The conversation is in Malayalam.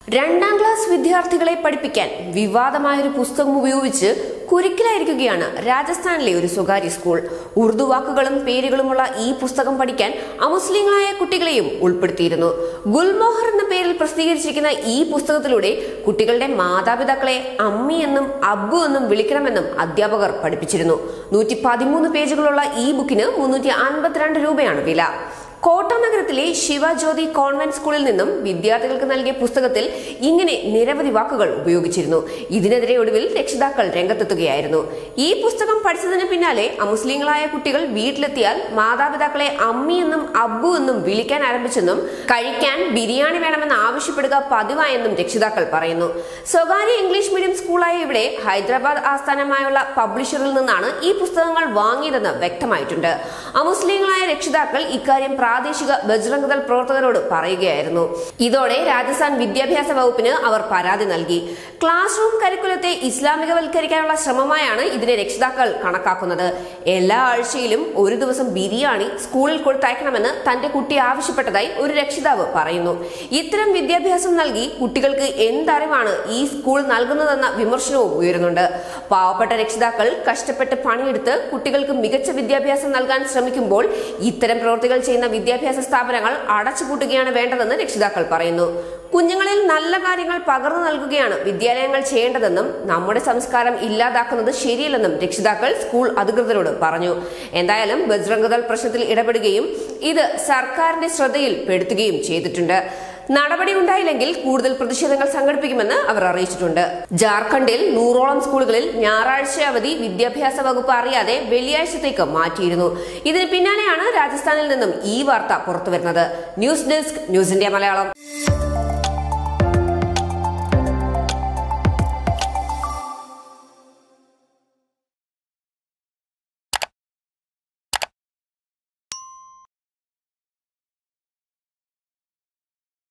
രണ്ടാം ക്ലാസ് വിദ്യാർത്ഥികളെ പഠിപ്പിക്കാൻ വിവാദമായൊരു പുസ്തകം ഉപയോഗിച്ച് കുരുക്കിലായിരിക്കുകയാണ് രാജസ്ഥാനിലെ ഒരു സ്വകാര്യ സ്കൂൾ. ഉറുദു വാക്കുകളും പേരുകളുമുള്ള ഈ പുസ്തകം പഠിക്കാൻ അമുസ്ലിങ്ങളായ കുട്ടികളെയും ഉൾപ്പെടുത്തിയിരുന്നു. ഗുൽമോഹർ എന്ന പേരിൽ പ്രസിദ്ധീകരിച്ചിരിക്കുന്ന ഈ പുസ്തകത്തിലൂടെ കുട്ടികളുടെ മാതാപിതാക്കളെ അമ്മി എന്നും അബ്ബു എന്നും വിളിക്കണമെന്നും അധ്യാപകർ പഠിപ്പിച്ചിരുന്നു. 113 പേജുകളുള്ള ഈ ബുക്കിന് 352 രൂപയാണ് വില. കോട്ട നഗരത്തിലെ ശിവജ്യോതി കോൺവെന്റ് സ്കൂളിൽ നിന്നും വിദ്യാർത്ഥികൾക്ക് നൽകിയ പുസ്തകത്തിൽ ഇങ്ങനെ നിരവധി വാക്കുകൾ ഉപയോഗിച്ചിരുന്നു. ഇതിനെതിരെ ഒടുവിൽ രക്ഷിതാക്കൾ രംഗത്തെത്തുകയായിരുന്നു. ഈ പുസ്തകം പഠിച്ചതിന് പിന്നാലെ അമുസ്ലിങ്ങളായ കുട്ടികൾ വീട്ടിലെത്തിയാൽ മാതാപിതാക്കളെ അമ്മി എന്നും അബ്ബു എന്നും വിളിക്കാൻ ആരംഭിച്ചെന്നും കഴിക്കാൻ ബിരിയാണി വേണമെന്ന് ആവശ്യപ്പെടുക പതിവായെന്നും രക്ഷിതാക്കൾ പറയുന്നു. സ്വകാര്യ ഇംഗ്ലീഷ് മീഡിയം സ്കൂളായ ഇവിടെ ഹൈദരാബാദ് ആസ്ഥാനമായുള്ള പബ്ലിഷറിൽ നിന്നാണ് ഈ പുസ്തകങ്ങൾ വാങ്ങിയതെന്ന് വ്യക്തമായിട്ടുണ്ട്. അമുസ്ലിങ്ങളായ രക്ഷിതാക്കൾ ഇക്കാര്യം പ്രാദേശിക ബജ്റംഗ് ദൾ പ്രവർത്തകരോട് പറയുകയായിരുന്നു. ഇതോടെ രാജസ്ഥാൻ വിദ്യാഭ്യാസ വകുപ്പിന് അവർ പരാതി നൽകി. ക്ലാസ് റൂം കരിക്കുലത്തെ ഇസ്ലാമികവൽക്കരിക്കാനുള്ള ശ്രമമായാണ് ഇതിനെ രക്ഷിതാക്കൾ കണക്കാക്കുന്നത്. എല്ലാ ആഴ്ചയിലും ഒരു ദിവസം ബിരിയാണി സ്കൂളിൽ കൊടുത്തയക്കണമെന്ന് തന്റെ കുട്ടി ആവശ്യപ്പെട്ടതായി ഒരു രക്ഷിതാവ് പറയുന്നു. ഇത്തരം വിദ്യാഭ്യാസം നൽകി കുട്ടികൾക്ക് എന്തറിവാണ് ഈ സ്കൂൾ നൽകുന്നതെന്ന വിമർശനവും ഉയരുന്നുണ്ട്. പാവപ്പെട്ട രക്ഷിതാക്കൾ കഷ്ടപ്പെട്ട് പണിയെടുത്ത് കുട്ടികൾക്ക് മികച്ച വിദ്യാഭ്യാസം നൽകാൻ ശ്രമിക്കുമ്പോൾ ഇത്തരം പ്രവൃത്തികൾ ചെയ്യുന്ന വിദ്യാഭ്യാസ സ്ഥാപനങ്ങൾ അടച്ചുപൂട്ടുകയാണ് വേണ്ടതെന്ന് രക്ഷിതാക്കൾ പറയുന്നു. കുഞ്ഞുങ്ങളിൽ നല്ല കാര്യങ്ങൾ പകർന്നു നൽകുകയാണ് വിദ്യാലയങ്ങൾ ചെയ്യേണ്ടതെന്നും നമ്മുടെ സംസ്കാരം ഇല്ലാതാക്കുന്നത് ശരിയല്ലെന്നും രക്ഷിതാക്കൾ സ്കൂൾ അധികൃതരോട് പറഞ്ഞു. എന്തായാലും ബജ്റംഗ് ദൾ പ്രശ്നത്തിൽ ഇടപെടുകയും ഇത് സർക്കാരിന്റെ ശ്രദ്ധയിൽ പെടുത്തുകയും ചെയ്തിട്ടുണ്ട്. നടപടി ഉണ്ടായില്ലെങ്കിൽ കൂടുതൽ പ്രതിഷേധങ്ങൾ സംഘടിപ്പിക്കുമെന്ന് അവർ അറിയിച്ചിട്ടുണ്ട്. ജാർഖണ്ഡിൽ 100ഓളം സ്കൂളുകളിൽ ഞായറാഴ്ച അവധി വിദ്യാഭ്യാസ വകുപ്പ് അറിയാതെ വെള്ളിയാഴ്ചത്തേക്ക് മാറ്റിയിരുന്നു. ഇതിന് പിന്നാലെയാണ് രാജസ്ഥാനിൽ നിന്നും ഈ വാർത്ത പുറത്തുവരുന്നത്. News desk, news India Malayalam.